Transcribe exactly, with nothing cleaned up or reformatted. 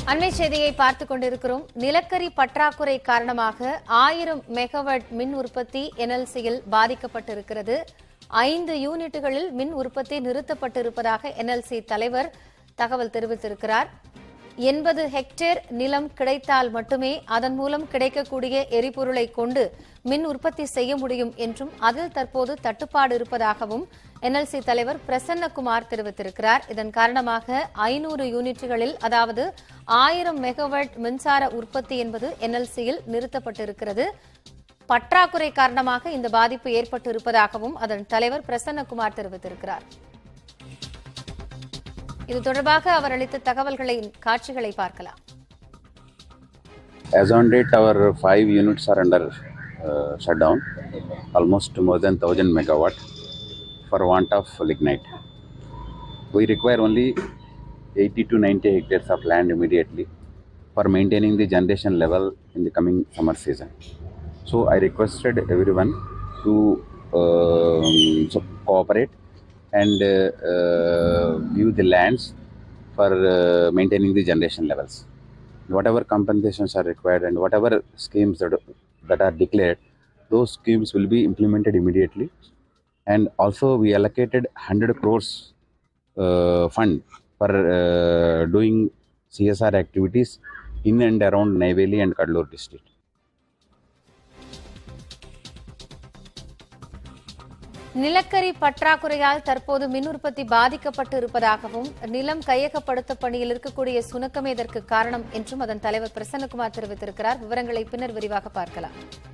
அண்மை செய்தியை பார்த்துக் கொண்டிருக்கிறோம். நிலக்கரி பற்றாக்குறை காரணமாக ஆயிரம் மெகாவாட் மின் உற்பத்தி என்எல்சியில் பாதிக்கப்பட்டிருக்கிறது. ஐந்து யூனிட்டுகளில் மின் உற்பத்தி நிறுத்தப்பட்டிருப்பதாக என்எல்சி தலைவர் தகவல் தெரிவித்திருக்கிறார். எண்பது ஹெக்டேர் நிலம் கிடைத்தால் மட்டுமே அதன் மூலம் கிடைக்கக்கூடிய எரிபொருளை கொண்டு மின் உற்பத்தி செய்ய முடியும் என்றும் அதில் தற்போது தட்டுப்பாடு இருப்பதாகவும் என்எல்சி தலைவர் பிரசன்னகுமார் தெரிவித்திருக்கிறார். இதன் காரணமாக ஐநூறு யூனிட்டுகளில் அதாவது ஆயிரம் மெகாவாட் மின்சார உற்பத்தி என்பது என்எல்சியில் நிறுத்தப்பட்டிருக்கிறது. பற்றாக்குறை காரணமாக இந்த பாதிப்பு ஏற்பட்டு இருப்பதாகவும் அதன் தலைவர் பிரசன்னகுமார் தெரிவித்திருக்கிறார். இது தொடர்பாக அவர் அளித்த தகவல்களின் காட்சிகளை பார்க்கலாம். As on date, our five units are under uh, shutdown, almost more than one thousand megawatt for want of lignite. We require only eighty to ninety hectares of land immediately for maintaining the generation level in the coming summer season. So I requested everyone to uh, cooperate and uh, uh, view the lands for uh, maintaining the generation levels. Whatever compensations are required and whatever schemes that, that are declared, those schemes will be implemented immediately. And also we allocated one hundred crores uh, fund for uh, doing C S R activities in and around Neyveli and Kadlur district. நிலக்கரி பற்றாக்குறையால் தற்போது மின் உற்பத்தி பாதிக்கப்பட்டு இருப்பதாகவும் நிலம் கையகப்படுத்த பணியில் இருக்கக்கூடிய சுணக்கமே இதற்கு காரணம் என்றும் அதன் தலைவர் பிரசன்னகுமார் தெரிவித்திருக்கிறார். விவரங்களை பின்னர் விரிவாக பார்க்கலாம்.